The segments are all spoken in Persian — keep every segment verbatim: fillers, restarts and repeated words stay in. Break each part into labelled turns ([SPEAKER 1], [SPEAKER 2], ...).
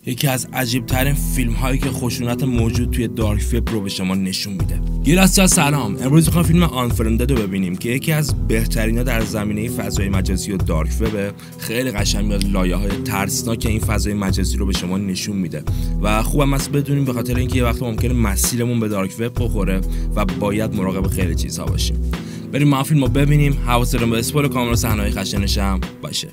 [SPEAKER 1] یکی از عجیب ترین فیلم هایی که خشونت موجود توی دارک وب رو به شما نشون میده. گیلاسیا سلام. امروز میخوام فیلم آنفرندد رو ببینیم که یکی از بهترینا در زمینه فضای مجازی و دارک وب. خیلی قشنگ میاد لایه‌های ترسناک این فضای مجازی رو به شما نشون میده و خوبم است بدونیم به خاطر اینکه یه وقت ممکنه مسیرمون به دارک وب بخوره و باید مراقب خیلی چیزها باشیم. بریم ما فیلم رو ببینیم. حواستون به اسپویل کامل و صحنه‌های خشنش هم باشه.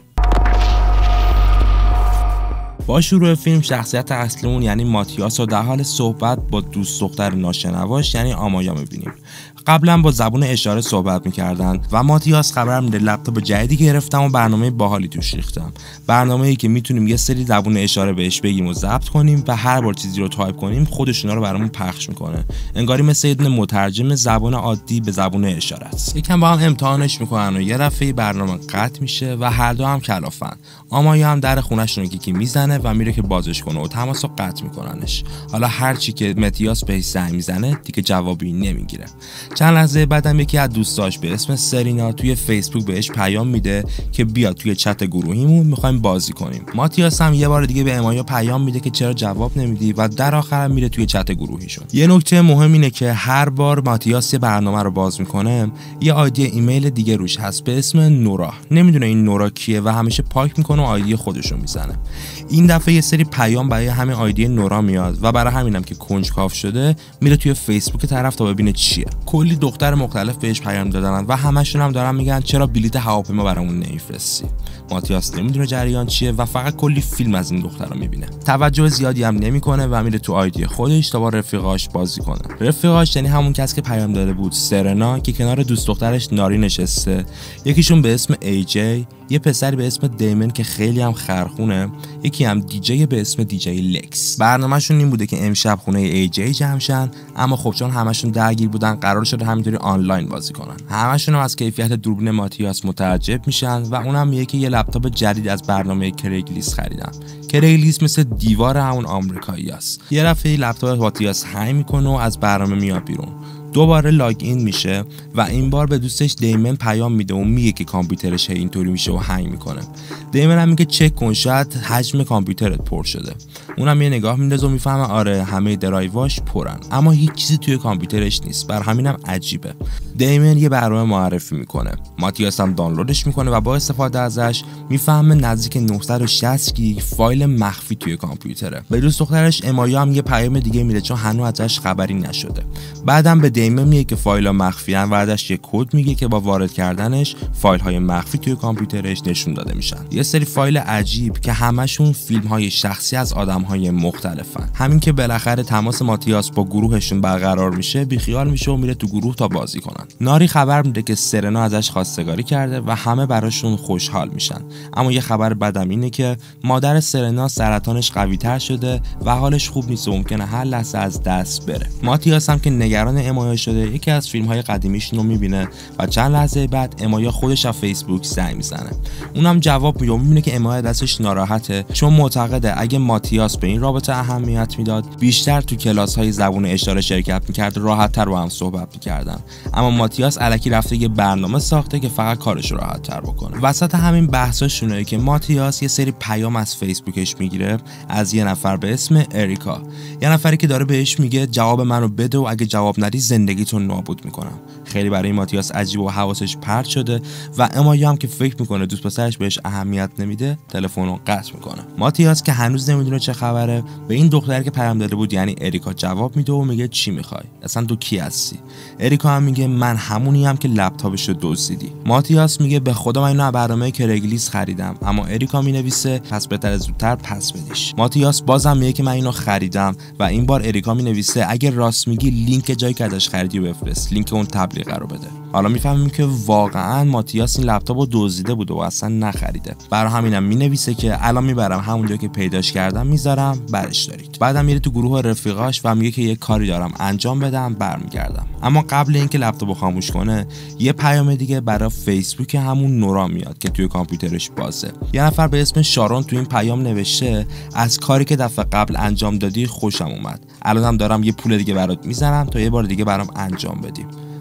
[SPEAKER 1] با شروع فیلم شخصیت اصلیمون یعنی ماتیاس رو در حال صحبت با دوست دختر ناشنواش یعنی آمایا میبینیم. قبلا با زبون اشاره صحبت میکردن و ماتیاس خبر میده لپتاپ جدیدی گرفتم و برنامه باحالی توش ریختم. برنامه‌ای که میتونیم یه سری زبون اشاره بهش بگیم و ضبط کنیم و هر بار چیزی رو تایپ کنیم خودش اونا رو برامون پخش میکنه. انگاری مثل یه دونه مترجم زبان عادی به زبون اشاره است. یکم با هم امتحانش میکنن و یه دفعه برنامه قطع میشه و هر دو هم کلافن. آمایا هم در خونه‌شون رو یکی میزنه و میره که بازش کنه و تماسو قطع میکننش. حالا هر چی که ماتیاس بهش زنگ میزنه دیگه جوابی نمیگیره. چند لحظه بعدم یکی از دوستاش به اسم سرینا توی فیسبوک بهش پیام میده که بیاد توی چت گروهیمون میخوایم بازی کنیم. ماتیاس هم یه بار دیگه به آمایا پیام میده که چرا جواب نمیدی و در آخر میره توی چت گروهیشون. یه نکته مهم اینه که هر بار ماتیاس یه برنامه رو باز میکنه یه آیدی ایمیل دیگه روش هست به اسم نورا. نمیدونه این نورا کیه و همیشه پاک میکنه و آیدی خودشو میزنه. این دفعه یه سری پیام برای همین آیدی نورا میاد و برای همینم که کنجکاو شده میره توی فیسبوک طرف تا ببینه چیه. کلی دختر مختلف بهش پیام دادن و همشون هم دارن میگن چرا بلیط هواپیما برامون نمیفرستی. ماتیاس نمیدونه جریان چیه و فقط کلی فیلم از این دخترا میبینه. توجه زیادی هم نمیکنه و میره تو آیدی خودش تا با رفیقاش بازی کنه. رفیقاش یعنی همون کسی که پیام داده بود، سرنا، که کنار دوست دخترش ناری نشسته. یکیشون به اسم ای جی، یه پسری به اسم دیمن که خیلی هم خرخونه، یکی هم دیجی به اسم دیجی لکس. برنامه‌شون این بوده که امشب خونه ای جی جمع شن، اما خب چون همشون درگیر بودن قرار شده همینطوری آنلاین بازی کنن. همشون هم از کیفیت دوربین ماتیاس متعجب میشن و اونم میگه که یه لپتاپ جدید از برنامه کریگلیست خریدن. کریگلیست مثل دیوار همون آمریکاییاست. یه دفعه لپتاپ ماتیاس هنگ میکنه و از برنامه میاد بیرون. دوباره لاگ این میشه و این بار به دوستش دیمن پیام میده و میگه که کامپیوترش اینطوری میشه و هنگ میکنه. دیمن هم میگه چک کن شاید حجم کامپیوترت پر شده. اونم یه نگاه میندازه و میفهمه آره همه درایواش پرن اما هیچ چیزی توی کامپیوترش نیست. بر همینم عجیبه. دیمن یه برنامه معرفی میکنه. ماتیاس هم دانلودش میکنه و با استفاده ازش میفهمه نزدیک نهصد و شصت گیگ فایل مخفی توی کامپیوتره. به دوست دخترش امایا هم یه پیام دیگه میده چون هنوز ازش خبری نشده. بعدم به دیمن میگه که فایل‌ها مخفی ان و ازش یه کد میگه که با وارد کردنش فایل‌های مخفی توی کامپیوترش نشون داده میشن. یه سری فایل عجیب که همشون فیلم‌های شخصی از آدم‌های مختلفن. همین که بالاخره تماس ماتیاس با گروهشون برقرار میشه، بیخیال میشه و میره تو گروه تا بازی کنن. ناری خبر میده که سرنا ازش خواستگاری کرده و همه براشون خوشحال میشن. اما یه خبر بدم اینه که مادر سرنا سرطانش قوی‌تر شده و حالش خوب نیست و ممکنه هر لحظه از دست بره. ماتیاس هم که نگران امایا شده یکی از فیلم‌های قدیمیش رو میبینه و چند لحظه بعد امایا خودش از فیسبوک زنگ میزنه. اونم جواب میده و میبینه که امایا دستش ناراحته چون معتقده اگه ماتیاس به این رابطه اهمیت میداد بیشتر تو کلاس‌های زبون اشاره شرکت میکرد، راحت‌تر با هم صحبت میکردن. اما ماتیاس الکی رفته یه برنامه ساخته که فقط کارش رو راحت‌تر بکنه. وسط همین بحثاشونه که ماتیاس یه سری پیام از فیسبوکش میگیره از یه نفر به اسم اریکا. یه نفری که داره بهش میگه جواب منو بده و اگه جواب ندی زندگیتون نابود میکنم. خیلی برای ماتیاس عجیب و حواسش پرت شده و امایا هم که فکر میکنه دوست پسرش بهش اهمیت نمیده تلفن رو قطع میکنه. ماتیاس که هنوز نمیدونه چه خبره به این دختری که پیام داده بود یعنی اریکا جواب میده و میگه چی میخوای؟ اصلا تو کی هستی؟ اریکا هم میگه من همونی ام که لپتاپشو دزدیدی. ماتیاس میگه به خدا من اینو برنامه کریگلیست خریدم. اما اریکا مینویسه پس بهتره زودتر پس بدیش. ماتیاس بازم میگه که من اینو خریدم و این بار اریکا مینویسه اگه راست میگی لینک جایی که ازش خریدی بفرست، لینک اون تبلیغ رو بده. حالا میفهمیم که واقعا ماتیاس این لپتاپو دزدیده بود و اصلا نخریده. برای همینم مینویسه که الان میبرم همونجا که پیداش کردم میذارم برش دارید. بعدم میره تو گروه رفیقاش و میگه که یه کاری دارم انجام بدم برمیگردم. اما قبل اینکه لپتاپو خاموش کنه یه پیام دیگه برای فیسبوک همون نورا میاد که توی کامپیوترش بازه. یه نفر به اسم شارون تو این پیام نوشته از کاری که دفعه قبل انجام دادی خوشم اومد. الانم دارم یه پول دیگه برات میزنم تا یه بار دیگه برام انجام بدی.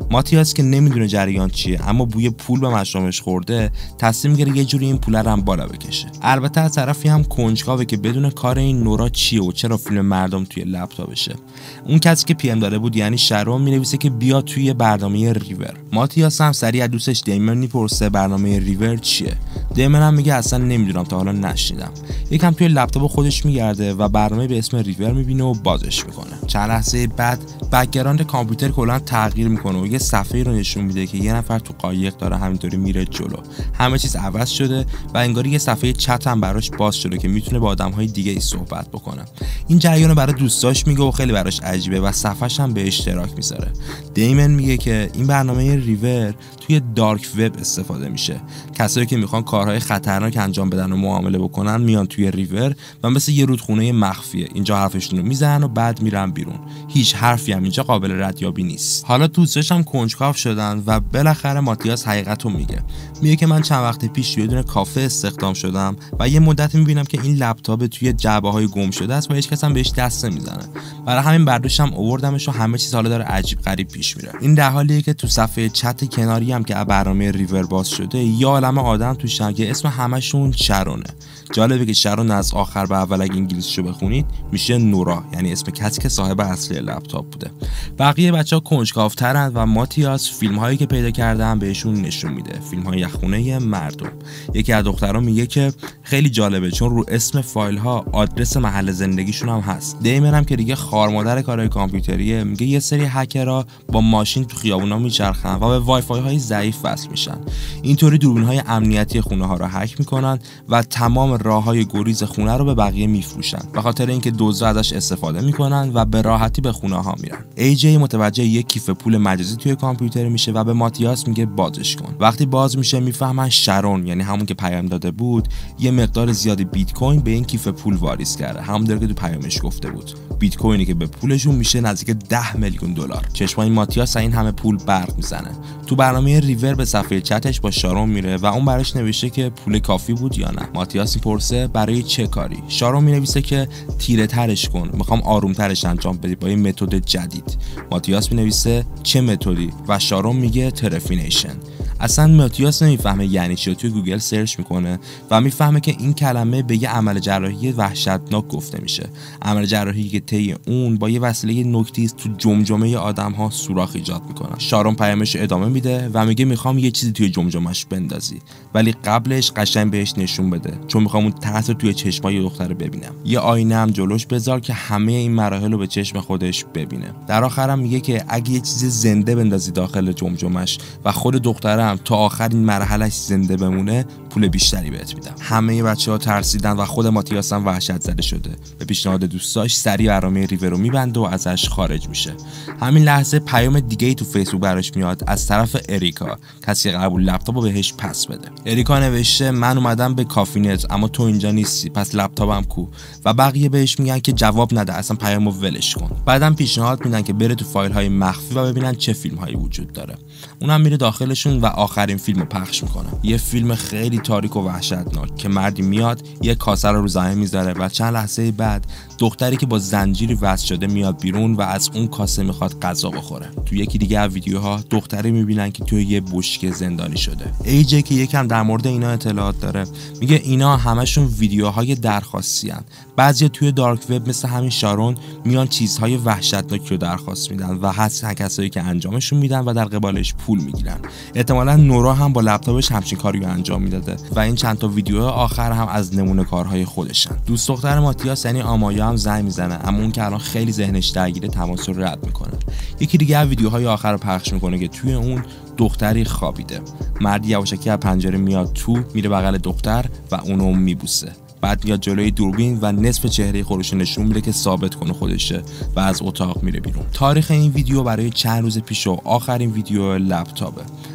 [SPEAKER 1] ماتیاس که نمیدونه جریان چیه اما بوی پول به مشامش خورده، تصمیم میگیره یه جوری این پول رو هم بالا بکشه. البته از طرفی هم کنجکاوه که بدون کار این نورا چیه و چرا فیلم مردم توی لپتاپشه. اون کسی که پی ام داده بود یعنی شارون مینویسه که بیا توی برنامه ریور. ماتیاس هم سریع از دوستش دیمن میپرسه برنامه ریور چیه. دیمن هم میگه اصلا نمیدونم، تا حالا نشنیدم. یکم توی لپتاپ خودش میگرده و برنامه به اسم ریور میبینه و بازش میکنه. چند لحظه بعد بک‌گراند کامپیوتر کلا تغییر میکنه و یه صفحه رو نشون میده که یه نفر تو قایق داره همینطوری میره جلو. همه چیز عوض شده و انگاری یه صفحه چت هم براش باز شده که میتونه با آدم‌های دیگه ای صحبت بکنه. این جریان رو برای دوستاش میگه و خیلی براش عجیبه و صفحه‌ش هم به اشتراک میذاره. دیمن میگه که این برنامه ریور توی دارک وب استفاده میشه. کسایی که میخوان کارهای خطرناک انجام بدن و معامله بکنن میان توی ریور و مثل یه رودخونه مخفیه. اینجا حرفشون رو میزنن و بعد میرن بیرون. هیچ حرفی هم اینجا قابل ردیابی نیست. حالا دوستاش هم کنجکاو شدن و بالاخره ماتیاس حقیقتو میگه. میگه که من چند وقت پیش توی دونه کافه استخدام شدم و یه مدت میبینم که این لپتاپ توی جعبه‌های گم شده است و هیچ کس هم بهش دست نمیزنه. برای همین برداشتم آوردمش و همه چیز حالا داره عجیب غریب پیش میره. این در حالیه که تو صفحه چت کناری هم که برنامه ریور باز شده یه عالمه آدم توشن که اسم همشون شارونه. جالبه که شارون از آخر به اول اگه انگلیسیشو بخونید میشه نورا، یعنی اسم کسی که صاحب اصلی لپتاپ بوده. بقیه بچه‌ها کنجکاوترن و ماتیاس فیلم‌هایی که پیدا کردن بهشون نشون میده. فیلم‌های یخونه مردم. یکی از دخترها میگه که خیلی جالبه چون رو اسم فایل‌ها آدرس محل زندگیشون هم هست. دیمن هم که دیگه خارمادر کارهای کامپیوتریه میگه یه سری هکرها با ماشین تو خیابونا میچرخن و به وای فای های ضعیف وصل میشن. اینطوری دوربین‌های امنیتی خونه ها رو هک میکنن و تمام راه‌های گریز خونه رو به بقیه میفروشن. به خاطر اینکه دزدا ازش استفاده میکنن و به راحتی به خونه ها میرن. ای جی متوجه یک کیف پول مجازی توی کامپیوتر میشه و به ماتیاس میگه بازش کن. وقتی باز میشه میفهمن شارون، یعنی همون که پیام داده بود، یه مقدار زیادی بیت کوین به این کیف پول واریز کرده. همونطور که تو پیامش گفته بود. بیت کوینی که به پولشون میشه نزدیک ده میلیون دلار. چشمای ماتیاس این همه پول برق میزنه. تو برنامه ریور به صفحه چتش با شارون میره و اون براش نوشته که پول کافی بود یا نه. ماتیاس میپرسه برای چه کاری. شارون مینویسه که تیره ترش کن، میخوام آروم ترش انجام بدی با این متد جدید. ماتیاس مینویسه چه متدی و شارون میگه ترفینیشن. اصلا ماتیاس نمیفهمه یعنی چی. توی گوگل سرچ میکنه و میفهمه که این کلمه به یه عمل جراحی وحشتناک گفته میشه. عمل جراحی که طی اون با یه وسیله نکته‌ای تو جمجمه آدم‌ها سوراخ ایجاد میکنه. شارون پیامش ادامه میده و میگه میخوام یه چیزی توی جمجمه‌اش بندازی، ولی قبلش قشنگ بهش نشون بده چون میخوام اون ترس رو توی چشمای دختر ببینم. یه آینه هم جلوش بذار که همه این مراحل رو به چشم خودش ببینه. در آخرم میگه که اگه یه چیز زنده بندازی داخل جمجمه‌اش و خود دخترم تا آخرین مرحلهش زنده بمونه، پول بیشتری بهت میدم. همه بچه‌ها ترسیدن و خود ماتیاس هم وحشت زده شده. به پیشنهاد دوستاش سریع برنامه ریور رو میبنده و ازش خارج میشه. همین لحظه پیام دیگه‌ای تو فیسبوک براش میاد از طرف اریکا، کسی که قبول لپتاپو بهش پس بده. اریکا نوشته من اومدم به کافینت اما تو اینجا نیستی، پس لپتاپم کو؟ و بقیه بهش میگن که جواب نده، اصلا پیامو ولش کن. بعدم پیشنهاد میدن که بره تو فایل‌های مخفی و ببینن چه فیلم‌هایی وجود داره. اونم میره داخلشون و آخرین فیلمو پخش میکنه. یه فیلم خیلی تاریک و وحشتناک که مردی میاد یه کاسه رو رو زمین میذاره و چند لحظه بعد دختری که با زنجیری وصل شده میاد بیرون و از اون کاسه میخواد غذا بخوره. تو یکی دیگه از ویدیوها دختری میبینن که توی یه بشکه زندانی شده. ای جی که یکم در مورد اینا اطلاعات داره میگه اینا همشون ویدیوهای درخواستی ان. بعضیا توی دارک وب مثل همین شارون میان چیزهای وحشتناکی رو درخواست میدن و هستن کسایی که انجامشون میدن و در قبالش پول میگیرن. احتمالاً نورا هم با لپتاپش همچین کاری رو انجام میداده و این چند تا ویدیو آخر هم از نمونه کارهای خودشن. دوست دختر ماتیاس یعنی آمایا هم زنگ میزنه اما اون که الان خیلی ذهنش درگیره تماس رو رد میکنه. یکی دیگه از ویدیوهای آخر رو پخش میکنه که توی اون دختری خوابیده. مردی یواشکی از پنجره میاد تو، میره بغل دختر و اونو میبوسه. بعد میاد جلوی دوربین و نصف چهره خودش نشون میده که ثابت کنه خودشه و از اتاق میره بیرون. تاریخ این ویدیو برای چند روز پیش و آخرین ویدیو لپتاپه.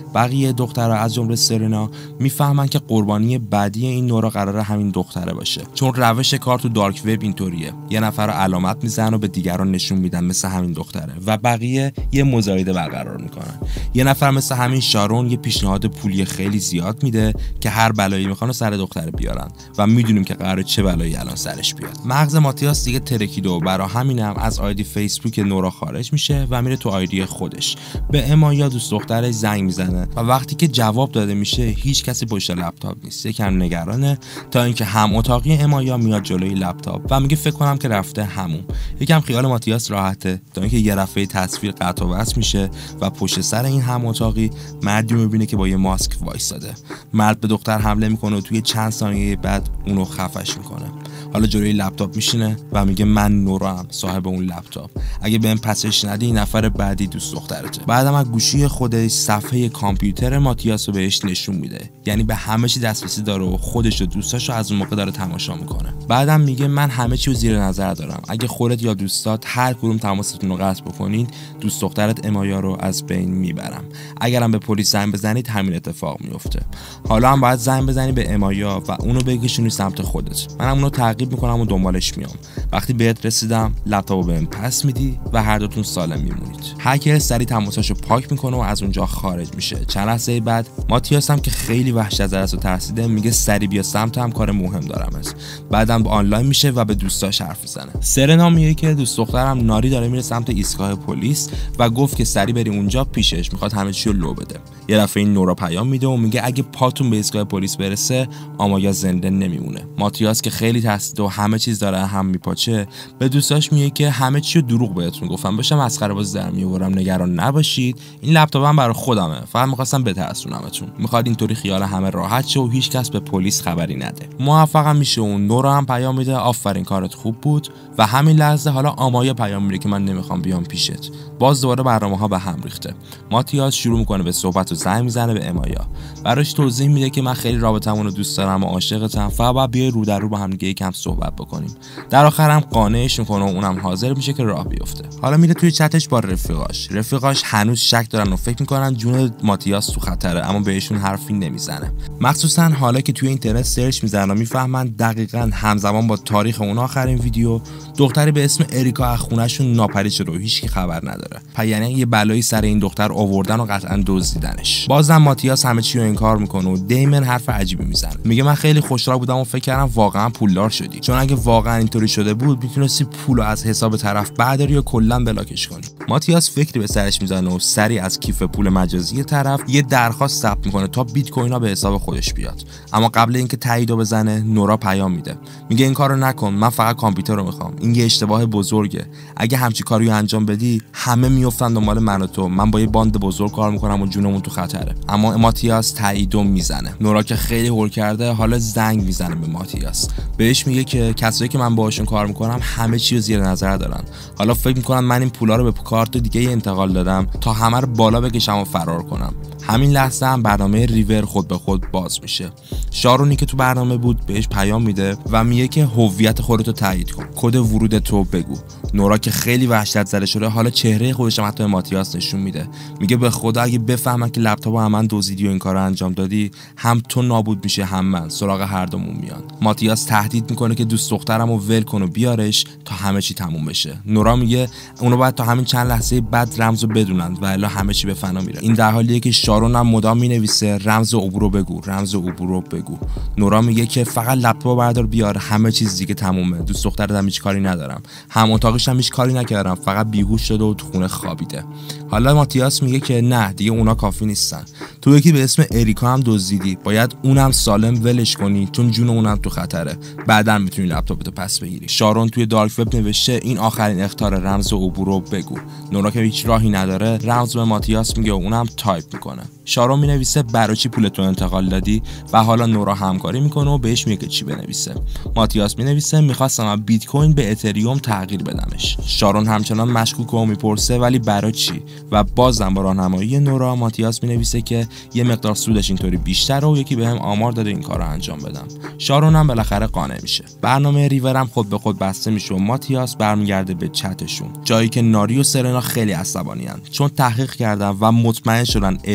[SPEAKER 1] بقیه دخترها از جمله سرنا میفهمن که قربانی بعدی این نورا قراره همین دختره باشه، چون روش کار تو دارک وب اینطوریه، یه نفر رو علامت میزنن و به دیگران نشون میدن مثل همین دختره و بقیه یه مزایده برقرار میکنن. یه نفر مثل همین شارون یه پیشنهاد پولی خیلی زیاد میده که هر بلایی میخوان سر دختره بیارن و میدونیم که قراره چه بلایی الان سرش بیاد. مغز ماتیاس دیگه ترکیده و برا همینم از آیدی فیسبوک نورا خارج میشه و میره تو آیدی خودش. به امایا دوست دخترش زنگ میزنه و وقتی که جواب داده میشه هیچ کسی پشت لپتاپ نیست. یکم نگرانه تا اینکه هم اتاقی امایا میاد جلوی لپتاپ و میگه فکر کنم که رفته همون. یکم خیال ماتیاس راحته تا اینکه یه دفعه تصویر قطع و وصل میشه و پشت سر این هم اتاقی مردی میبینه که با یه ماسک وایساده. مرد به دختر حمله میکنه و توی چند ثانیه بعد اونو خفش میکنه. حالا جلوی لپتاپ میشینه و میگه من نورا ام، صاحب اون لپتاپ. اگه بهم پسش ندی نفر بعدی دوست دخترته. بعدم از گوشی خودش صفحه کامپیوتر ماتیاس رو بهش نشون میده، یعنی به همه چی دسترسی داره و خودش و دوستاشو از اون موقع داره تماشا میکنه. بعدم میگه من همه چی رو زیر نظر دارم، اگه خودت یا دوستات هر کدوم تماستون رو قطع بکنید دوست دخترت امایا رو از بین میبرم. اگرم به پلیس زنگ بزنید همین اتفاق میفته. حالا هم باید زنگ بزنی به امایا و اونو بکشونی سمت خودت. منم اونو تعقیب میکنم و دنبالش میام. وقتی بهت رسیدم لپتاپو بهم پس میدی و هر دوتون سالم میمونید. هکر سری تماساشو پاک میکنه و از اونجا خارج میشه. چند لحظه بعد ماتیاس هم که خیلی وحشت زده است و ترسیده میگه سری بیا سمتم، کار مهم دارم است. بعدم با آنلاین میشه و به دوستاش حرف میزنه. سرنا میگه که دوست دخترم ناری داره میره سمت ایستگاه پلیس و گفت که سری بریم اونجا پیشش، میخواد همه چی رو لو بده. یه دفعه این نورا پیام میده و میگه اگه پاتون به ایستگاه پلیس برسه آمایا زنده نمیمونه. ماتیاس که خیلی ترسیده و همه چیز داره هم میپاچه به دوستاش میگه که همه چی رو دروغ بهتون گفتم، باشم مسخره باز در میآورم، نگران نباشید، این لپتاپم برای خودمه، فقط میخواستم بترسونمتون. میخواد اینطوری خیال همه راحت شه و هیچ کس به پلیس خبری نده. موفقم میشه و نورا هم پیام میده آفرین کارت خوب بود و همین لحظه حالا آمایا پیام میده که من نمیخوام بیام پیشت. باز دوباره برنامه‌ها به هم ریخته. ماتیاس شروع میکنه به صحبت و زنگ میزنه به امایا. براش توضیح میده که من خیلی رابطمون رو دوست دارم و عاشقتم، فقط باید بیای رو در رو با هم دیگه یکم صحبت بکنیم. در آخر هم قانعش میکنه و اونم حاضر میشه که راه بیفته. حالا میره توی چتش با رفیقاش. رفیقاش هنوز شک دارن و فکر میکنن جون ماتیاس تو خطره، اما بهشون حرفی نمیزنه. مخصوصا حالا که توی اینترنت سرچ میزنن و میفهمن دقیقاً همزمان با تاریخ اون آخرین ویدیو دختری به اسم اریکا از خونه‌شون ناپدید شده و هیچ کی خبر نداره. پس یعنی یه بلایی سر این دختر آوردن و قطعاً دزدیدنش. بازم ماتیاس همه چی رو انکار میکنه و دیمن حرف عجیبی میزنه. میگه من خیلی خوشحال بودم و فکر کردم واقعا پولدار شدی، چون اگه واقعا اینطوری شده بود میتونستی پولو از حساب طرف برداری یا کلا بلاکش کنی. ماتیاس فکری به سرش میزنه و سری از کیف پول مجازی طرف یه درخواست ثبت میکنه تا بیت کوین ها به حساب خودش بیاد. اما قبل اینکه تاییدو بزنه نورا پیام میده. میگه این کارو نکن، من فقط کامپیوتر رو میخوام. این یه اشتباه بزرگه. اگه همچی کاریو انجام بدی همه میافتن دنبال من و تو. من با یه باند بزرگ کار میکنم و جونمون تو خطره. اما ماتیاس تاییدو میزنه. نورا که خیلی هول کرده حالا زنگ میزنه به ماتیاس. بهش میگه که کسایی که من باهاشون کار میکنم همه چی رو زیر نظر دارن. حالا فکر میکنن من این پولا رو به کارت دیگه انتقال دادم تا همه رو بالا بکشم و فرار کنم. همین لحظه هم برنامه ریور خود به خود باز میشه. شارونی که تو برنامه بود بهش پیام میده و میگه که هویت خودتو تایید کن، کد ورود تو بگو. نورا که خیلی وحشت زده شده حالا چهره خودش هم حتی ماتیاس نشون میده. میگه به خدا اگه بفهمن که لپتاپو هم من دزدیدی و این کارو انجام دادی هم تو نابود میشه هم من، سراغ هر دومون میان. ماتیاس تهدید میکنه که دوست دخترمو ول کن و بیارش تا همه چی تموم بشه. نورا میگه اونو باید تا همین چند لحظه بعد رمزو بدونن و الا همه چی به فنا میره. این در حالیه که شارون هم مدام مینویسه رمز عبورو بگو، رمز عبورو بگو. نورا میگه که فقط لپتاپو بردار بیار، همه چیز دیگه تمومه. دوست دخترم هیچ کاری ندارم. هم اتاقش هم هیچ کاری نکردم، فقط بیهوش شده و تو خونه خوابیده. حالا ماتیاس میگه که نه دیگه اونا کافی نیستن. تو یکی به اسم اریکا هم دزدیدی، باید اونم سالم ولش کنی چون جون اونم تو خطره. بعداً میتونی لپتاپتو پس بگیری. شارون توی دارک وب نوشته این آخرین اخطار رمز عبورو بگو. نورا که هیچ راهی نداره رمز به ماتیاس میگه و اونم تایپ میکنه. شارون مینویسه برای چی پولتو انتقال دادی و حالا نورا همکاری میکنه و بهش میگه چی بنویسه. ماتیاس مینویسه میخواستم بیت کوین به اتریوم تغییر بدمش. شارون همچنان مشکوک و میپرسه ولی برای چی؟ و بازم با راهنمایی نورا ماتیاس مینویسه که یه مقدار سودش اینطوری بیشتره و یکی بهم آمار داده این کارو انجام بدم. شارون هم بالاخره قانع میشه. برنامه ریور هم خود به خود بسته میشه و ماتیاس برمیگرده به چتشون، جایی که ناری و سرنا خیلی عصبانیان چون تحقیق کردن و مطمئن شدن اریکا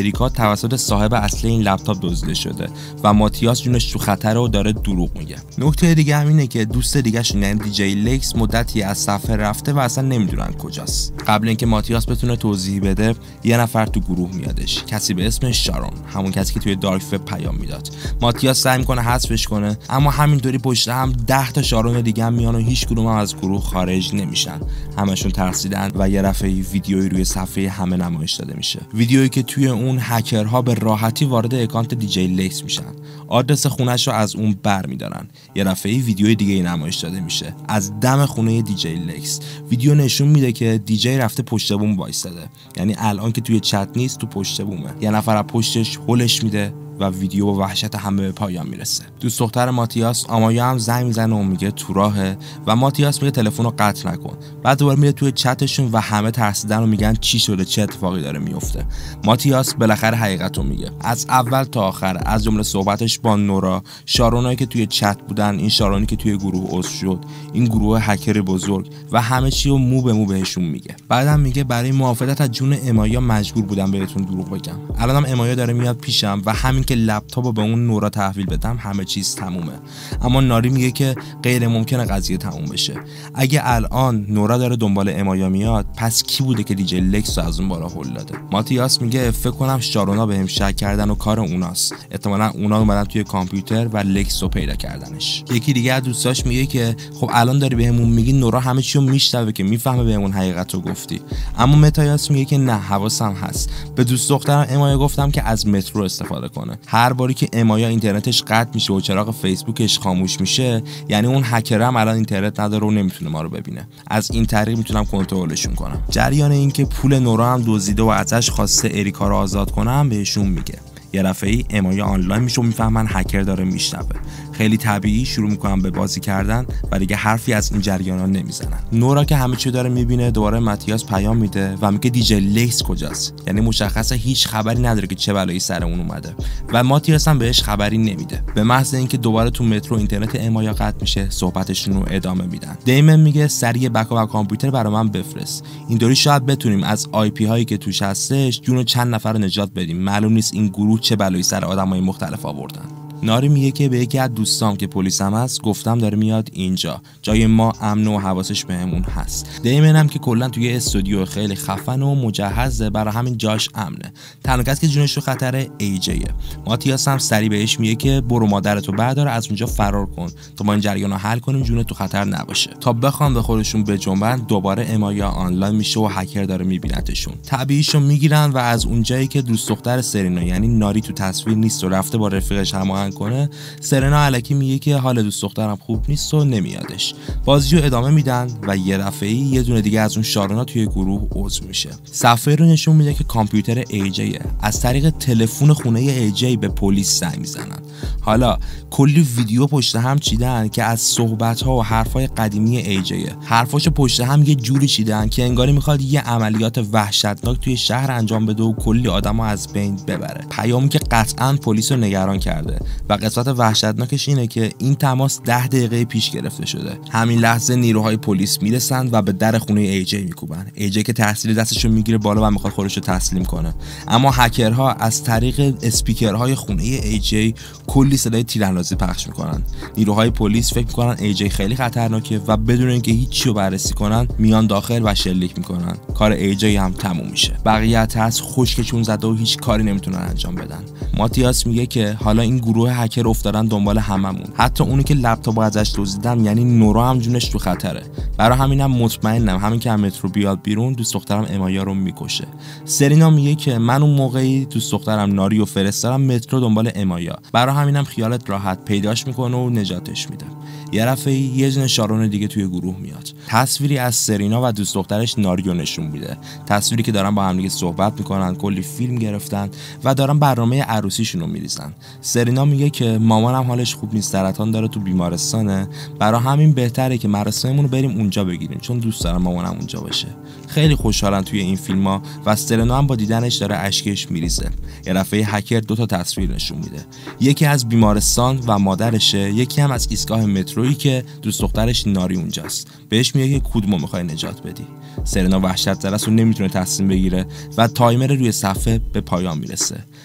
[SPEAKER 1] توسط صاحب اصلی این لپتاپ دزدیده شده و ماتیاس جونش تو خطره و داره دروغ میگه. نکته دیگه هم اینه که دوست دیگه‌ش یعنی دیجی لکس مدتی از صفحه رفته و اصلا نمیدونن کجاست. قبل اینکه ماتیاس بتونه توضیح بده یه نفر تو گروه میادش، کسی به اسم شارون، همون کسی که توی دارک وب پیام میداد. ماتیاس سعی میکنه حذفش کنه اما همینطوری پشت هم ده تا شارون دیگه هم میان و هیچ کدوم هم از گروه خارج نمیشن. همشون ترسیدن و یه دفعه ویدیویی روی صفحه همه نمایش داده میشه. ویدیویی که توی اون هکرها به راحتی وارد اکانت دیجی لکس میشن، آدرس خونه‌ش رو از اون برمی‌دارن. یه دفعه ویدیوی دیگه نمایش داده میشه از دم خونه دیجی لکس. ویدیو نشون میده که دیجی رفته پشت بوم وایساده، یعنی الان که توی چت نیست تو پشت بومه. یه نفر از پشتش هولش میده و ویدیو با وحشت همه به پایان میرسه. دوست دختر ماتیاس آمایا هم زنگ میزنه و میگه تو راهه و ماتیاس میگه تلفن رو قطع نکن. بعد دوباره میره توی چتشون و همه ترسیدن و میگن چی شده، چه اتفاقی داره میفته. ماتیاس بالاخره حقیقت رو میگه. از اول تا آخر، از جمله صحبتش با نورا، شارونایی که توی چت بودن، این شارونی که توی گروه عضو شد، این گروه هکر بزرگ و همه چی رو مو به مو بهشون میگه. بعدم میگه برای محافظت از جون امایا مجبور بودم بهتون دروغ بگم. الانم امایا داره میاد پیشم و همین که لپتاپو به اون نورا تحویل بدم همه چیز تمومه. اما ناری میگه که غیر ممکنه قضیه تموم بشه. اگه الان نورا داره دنبال امایا میاد، پس کی بوده که دیجی لکس رو از اون بالا هول داده؟ ماتیاس میگه فکر کنم شارونا بهم شک کردن و کار اوناست. احتمالاً اونا اومدن توی کامپیوتر و لکس رو پیدا کردنش. یکی دیگه از دوستاش میگه که خب الان داری بهمون میگی نورا همه چی رو میشنوه که میفهمه بهمون حقیقت رو گفتی. اما ماتیاس میگه که نه، حواسم هست. به دوست دخترم امایا گفتم که از مترو استفاده کنه. هر باری که امایا اینترنتش قطع میشه و چراغ فیسبوکش خاموش میشه، یعنی اون هکر هم الان اینترنت نداره و نمیتونه ما رو ببینه. از این طریق میتونم کنترلشون کنم. جریان این که پول نورا هم دزدیده و ازش خواسته اریکا رو آزاد کنم بهشون میگه. یه دفعه‌ای امایا آنلاین میشه و میفهمن هکر داره میشنوه. خیلی طبیعی شروع میکنن به بازی کردن و دیگه حرفی از این جریانا نمیزنن. نورا که همه چی داره میبینه دوباره ماتیاس پیام میده و میگه دیجی لکس کجاست؟ یعنی مشخصه هیچ خبری نداره که چه بلایی سر اون اومده و ماتیاس هم بهش خبری نمیده. به محض اینکه دوباره تو مترو اینترنت امایا قطع میشه، صحبتشون رو ادامه میدن. دیمن میگه سریع بکاپ کامپیوتر برای من بفرست. اینطوری شاید بتونیم از آی پی هایی که توش هستش جون چند نفر رو نجات بدیم. معلوم نیست این گروه چه بلایی سر آدمای مختلف آوردن. ناری میگه که به یکی از دوستام که پلیس هم هست گفتم داره میاد اینجا، جای ما امن و حواسش بهمون هست. دیمن هم که کلا توی استودیو خیلی خفن و مجهزه، برای همین جاش امنه. تنها کسی که جونش رو خطره ایجیه. ماتیاس هم سری بهش میگه که برو مادرتو بردار از اونجا فرار کن تا ما این جریانو حل کنیم جونت تو خطر نباشه. تا بخوام به خودشون بجنبن دوباره امایا آنلاین میشه و هکر داره میبینتشون. طبیعیشو میگیرن و از اونجایی که دوست دختر سرینا یعنی ناری تو تصویر نیست و رفته با رفیقش هماهنگ کنه، سرنا الکی میگه که حال دوست دخترم خوب نیست و نمیادش. بازیو ادامه میدن و یه دفعه‌ای یه دونه دیگه از اون شارونا توی گروه عضو میشه. صفحه رو نشون میده که کامپیوتر ایجیه. از طریق تلفن خونه ایجی به پلیس زنگ میزنن. حالا کلی ویدیو پشت هم چیدن که از صحبت‌ها و حرفای قدیمی ایجیه. حرفاشو پشت هم یه جوری چیدن که انگاری میخواد یه عملیات وحشتناک توی شهر انجام بده و کلی آدمو از بین ببره. پیامی که قطعاً پلیس رو نگران کرده. و قسمت وحشتناکش اینه که این تماس ده دقیقه پیش گرفته شده. همین لحظه نیروهای پلیس میرسن و به در خونه ایجی میکوبن. ایجی که تحصیل دستشو میگیره بالا و میخواد خودشو تسلیم کنه، اما هکرها از طریق اسپیکرهای خونه ایجی کلی صدای تیراندازی پخش میکنن. نیروهای پلیس فکر میکنن ایجی خیلی خطرناکه و بدون اینکه هیچی رو بررسی کنن میان داخل و شلیک میکنن. کار ایجی هم تموم میشه. بقیه تاس خشکشون زده و هیچ کاری نمیتونن انجام بدن. ماتیاس میگه که حالا این گروه هکر افتادن دنبال هممون، حتی اونی که لپتاپ ازش دزدیدم یعنی نورا هم جونش تو خطره. برای همینم مطمئنم همین که مترو بیاد بیرون دوست دخترم امایا رو میکشه. سرینا میگه که من اون موقعی دوست دخترم ناری و فرستادم مترو دنبال امایا، برای همینم خیالت راحت پیداش میکنه و نجاتش میده. یه دفعه یه دونه شارون دیگه توی گروه میاد. تصویری از سرینا و دوست دخترش ناریو نشون میده. تصویری که دارن با هم دیگه صحبت میکنن، کلی فیلم گرفتن و دارن برنامه عروسیشون رو میریزن. سرینا میگه که مامانم حالش خوب نیست، سرطان داره، تو بیمارستانه، برای همین بهتره که مراسممون رو بریم اونجا بگیریم چون دوست دارم مامانم اونجا باشه. خیلی خوشحالن توی این فیلم‌ها و سرینا هم با دیدنش داره اشکش میریزه. یه دفعه هکر دو تا تصویر نشون میده. یکی از بیمارستان و مادرشه، یکی هم از ایستگاه مترویی که دوست دخترش ناری اونجاست. بهش میگه که کدومو میخوای نجات بدی. سرینا وحشت زده است و نمیتونه تصمیم بگیره و تایمر روی صفحه به پایان میرسه.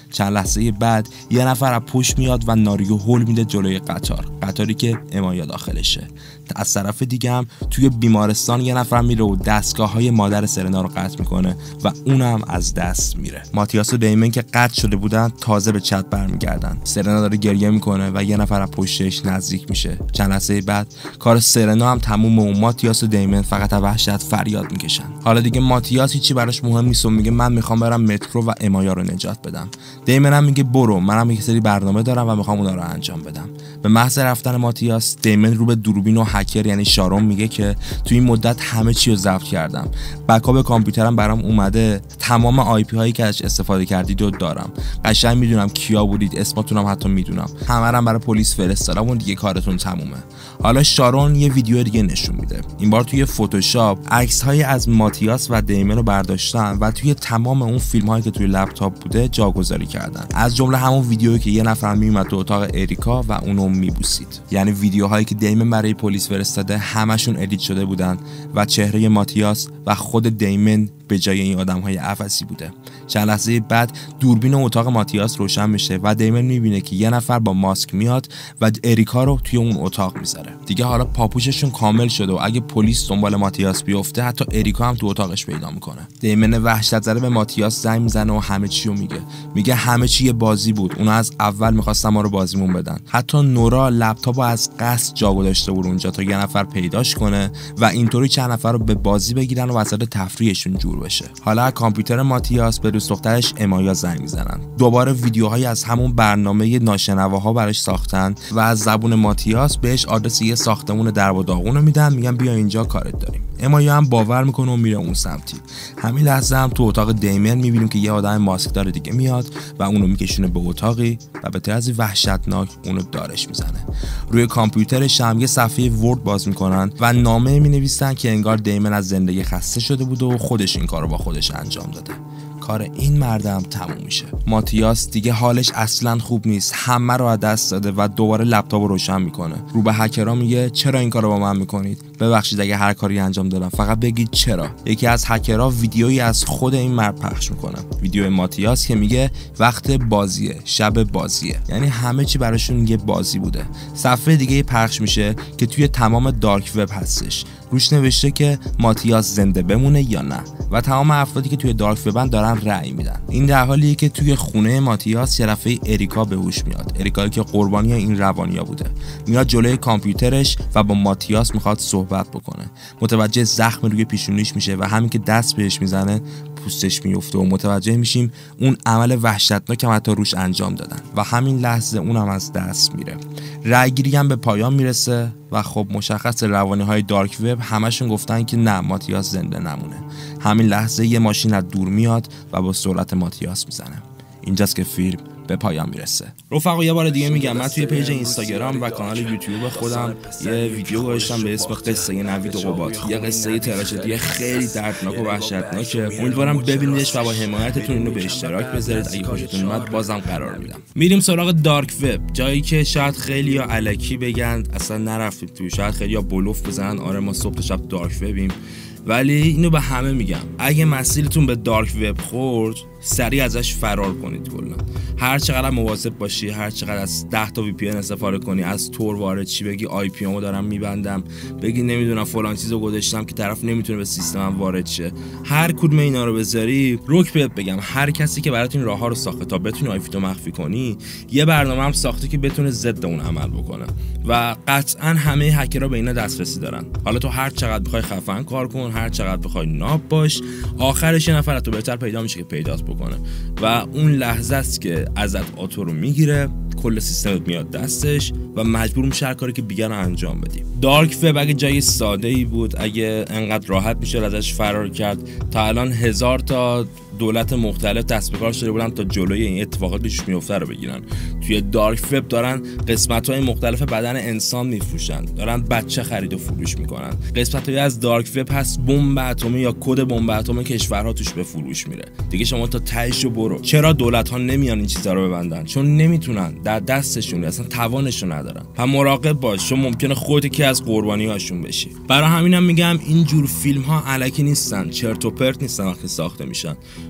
[SPEAKER 1] چند لحظه بعد یه نفر از پشت میاد و ناریو هول میده جلوی قطار، قطاری که امایا داخلشه. از طرف دیگه هم توی بیمارستان یه نفر میره و دستگاه‌های مادر سرنا رو قطع میکنه و اونم از دست میره. ماتیاس و دیمن که قطع شده بودن تازه به چت برمیگردن. سرنا داره گریه میکنه و یه نفر از پشتش نزدیک میشه. چند لحظه بعد کار سرنا هم تمومه و ماتیاس و دیمن فقط از وحشت فریاد میکشن. حالا دیگه ماتیاس هیچی براش مهم نیست و میگه من میخوام برم مترو و امایا رو نجات بدم. دیمن هم میگه برو، منم یک سری برنامه دارم و میخوام اونا رو انجام بدم. به محض رفتن ماتیاس، دیمن رو به دوربین و هکر یعنی شارون میگه که تو این مدت همه چی رو ضبط کردم. بکاپ کامپیوترم برام اومده، تمام آی پی هایی که ازش استفاده کردید رو دارم. قشنگ میدونم کیا بودید، اسماتون هم حتی میدونم. همه رو برای پلیس فرستادم و دیگه کارتون تمومه. حالا شارون یه ویدیو دیگه نشون میده. این بار توی فتوشاپ عکس های از ماتیاس و دیمن رو برداشتن و توی تمام اون فیلم هایی که توی لپتاپ بوده جاگذاری کردن. از جمله همون ویدیویی که یه نفر میومد تو اتاق اریکا و اونو میبوسید. یعنی ویدیوهایی که دیمن برای پلیس فرستاده همشون ادیت شده بودن و چهره ماتیاس و خود دیمن به جای این آدم‌های عفسی بوده. چند لحظه بعد دوربین اتاق ماتیاس روشن میشه و دیمن میبینه که یه نفر با ماسک میاد و اریکا رو توی اون اتاق میذاره. دیگه حالا پاپوششون کامل شده و اگه پلیس دنبال ماتیاس بیفته حتی اریکا هم تو اتاقش پیدا میکنه. دیمن وحشت زده به ماتیاس زنگ میزنه و همه چی رو میگه. میگه همه چی یه بازی بود. اونا از اول میخواستن ما رو بازیمون بدن. حتی نورا لپتاپو از قصد جا گذاشته بود اونجا تا یه نفر پیداش کنه و اینطوری چند نفر رو به بازی بگیرن و وسط تفریحشون جور بشه. حالا کامپیوتر ماتیاس به دوست دخترش امایا زنگ میزنن. دوباره ویدیوهایی از همون برنامه ناشنواها براش ساختن و از زبون ماتیاس بهش آدرس یه ساختمون درب و داغون رو میدن. میگن بیا اینجا کارت داریم. امایا هم باور میکنه و میره اون سمتی. همین لحظه هم تو اتاق دیمن میبینیم که یه آدم ماسکدار دیگه میاد و اونو میکشونه به اتاقی و به طرز وحشتناک اونو دارش میزنه. روی کامپیوترش هم یه صفحه ورد باز میکنن و نامه مینویسن که انگار دیمن از زندگی خسته شده بود و خودش این کارو با خودش انجام داده. کار این مردم تموم میشه. ماتیاس دیگه حالش اصلا خوب نیست. همه رو از دست داده و دوباره لپتاپ رو روشن میکنه. رو به هکرها میگه چرا این کارو با من میکنید؟ ببخشید اگه هر کاری انجام دادم، فقط بگید چرا. یکی از هکرها ویدیویی از خود این مرد پخش میکنه. ویدیو ماتیاس که میگه وقت بازیه، شب بازیه. یعنی همه چی براشون یه بازی بوده. صفحه دیگه پخش میشه که توی تمام دارک وب هستش. روش نوشته که ماتیاس زنده بمونه یا نه و تمام افرادی که توی دارک وبن دارن رأی میدن. این در حالیه که توی خونه ماتیاس یه دفعه اریکا به هوش میاد. اریکایی که قربانی این روانیا بوده. میاد جلوی کامپیوترش و با ماتیاس میخواد صحبت بکنه. متوجه زخم روی پیشونیش میشه و همین که دست بهش میزنه پوستش میفته و متوجه میشیم اون عمل وحشتناک که حتی روش انجام دادن و همین لحظه اونم از دست میره. رأیگیری هم به پایان میرسه و خب مشخص روانی‌های دارک وب همشون گفتن که نه، ماتیاس زنده نمونه. همین لحظه یه ماشین از دور میاد و با سرعت ماتیاس میزنه. اینجاست که فیلم به پایان میرسه. رفقا یه بار دیگه میگم من توی پیج اینستاگرام و کانال یوتیوب خودم یه ویدیو گذاشتم به اسم قصه نوید قباد. یه قصه تراژدی خیلی دردناک و وحشتناکه. امیدوارم ببینیدش و با حمایتتون اینو به اشتراک بذارید. اگه خوشتون اومد بازم قرار میدم. میریم سراغ دارک وب، جایی که شاید خیلیا الکی بگن اصلا نرفتیم توی، شاید خیلیا بلوف بزنن آره ما صبح تا شب دارک وبیم، ولی اینو به همه میگم اگه مسیرتون به دارک وب خورد سریع ازش فرار کنید. کلا هر چقدر مواظب باشی، هر چقدر از ده تا وی پی ان استفاده کنی، از تور وارد چی بگی آی پی امو دارم میبندم، بگی نمیدونم فلان چیزو گذاشتم که طرف نمیتونه به سیستمم وارد شه، هر کدوم اینا رو بذاری، روک بهت بگم هر کسی که برات این راهها رو ساخته تا بتونی آی پی تو مخفی کنی یه برنامه هم ساخته که بتونه ضد اون عمل بکنه و قطعا همه هکرها به اینا دسترسی دارن. حالا تو هر چقدر بخوای خفن کار کن، هر چقدر بخوای ناب باش، آخرش یه نفر تو بهتر پیدا میشه که پیدات بکنه و اون لحظه است که ازت آتو رو میگیره، کل سیستمت میاد دستش و مجبور میشه هر کاری که بیگن انجام بدی. دارک وب اگه جای ساده ای بود، اگه انقدر راحت میشه ازش فرار کرد، تا الان هزار تا دولت مختلف دست به کار شده بودن تا جلوی این اتفاقات پیش میفته رو بگیرن. توی دارک وب دارن قسمت‌های مختلف بدن انسان میفروشن، دارن بچه خرید و فروش میکنن. قسمت‌های از دارک وب هست بمب اتمی یا کد بمب اتم کشورها توش به فروش میره. دیگه شما تا تهش رو برو. چرا دولت‌ها نمیان این چیزا رو ببندن؟ چون نمیتونن، در دستشون اصلا توانشون ندارن. هم مراقب باش، چون ممکنه خودت که از قربانی‌هاشون بشی. برای همینم میگم این جور فیلم‌ها الکی نیستن، چرت و پرت نیستن وقتی ساخته میشن.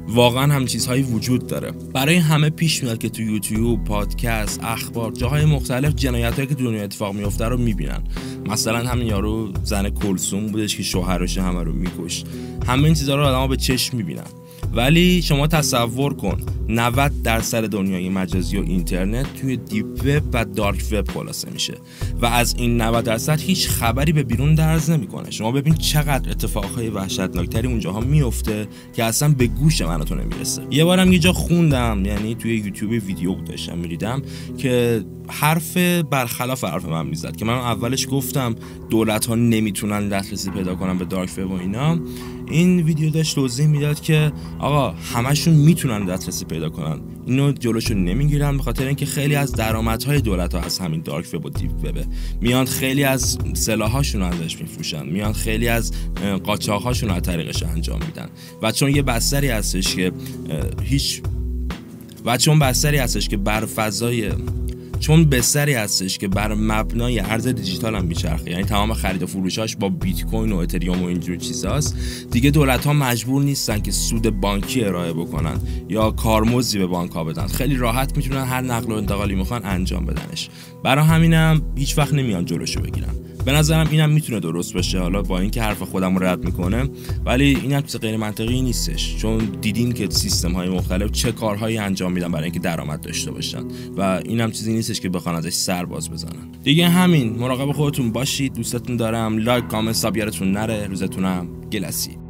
[SPEAKER 1] واقعا هم چیزهایی وجود داره. برای همه پیش میاد که تو یوتیوب، پادکست، اخبار، جاهای مختلف جنایتایی که تو دنیا اتفاق میفته رو میبینن. مثلا همین یارو زن کلثوم بودش که شوهرش همه رو میکشت. همه این چیزا رو آدما به چشم میبینن. ولی شما تصور کن نود درصد دنیای مجازی و اینترنت توی دیپ وب و دارک وب خلاصه میشه و از این نود درصد هیچ خبری به بیرون درز نمیکنه. شما ببین چقدر اتفاقهای وحشتناکتری اونجاها میفته که اصلا به گوش من تو نمیرسه. یه بارم یه جا خوندم، یعنی توی یوتیوب ویدیو داشتم می‌دیدم که حرف برخلاف حرف من میزد که من اولش گفتم دولت‌ها نمیتونن دسترسی پیدا کنن به دارک وب و اینا. این ویدیو داشت توضیح میداد که آقا همشون میتونن دسترسی پیدا کنن، اینو جلوشو نمیگیرن به خاطر اینکه خیلی از درآمدهای دولت‌ها از همین دارک وب و دیپ وب میان، خیلی از سلاح‌هاشون رو ازش میفروشن، میان خیلی از قاچاق‌هاشون رو از طریقش انجام میدن و چون یه بستری هستش که هیچ و چون بستری هستش که بر فضای چون بستری هستش که بر مبنای ارز دیجیتال هم میچرخه، یعنی تمام خرید و فروشاش با بیت کوین و اتریوم و اینجور چیزاست، دیگه دولت‌ها مجبور نیستن که سود بانکی ارائه بکنن یا کارمزدی به بانک‌ها بدن. خیلی راحت میتونن هر نقل و انتقالی میخوان انجام بدنش. برای همینم هیچ وقت نمیان جلوشو بگیرن. به نظرم اینم میتونه درست باشه، حالا با اینکه حرف خودم رو رد میکنه، ولی اینم چیز غیر منطقی نیستش، چون دیدیم که سیستم های مختلف چه کارهایی انجام میدن برای اینکه درآمد داشته باشن و اینم چیزی نیستش که بخوان ازش سر باز بزنن. دیگه همین، مراقب خودتون باشید، دوستتون دارم. لایک، کامنت، ساب یادتون نره. روزتونم گلسی.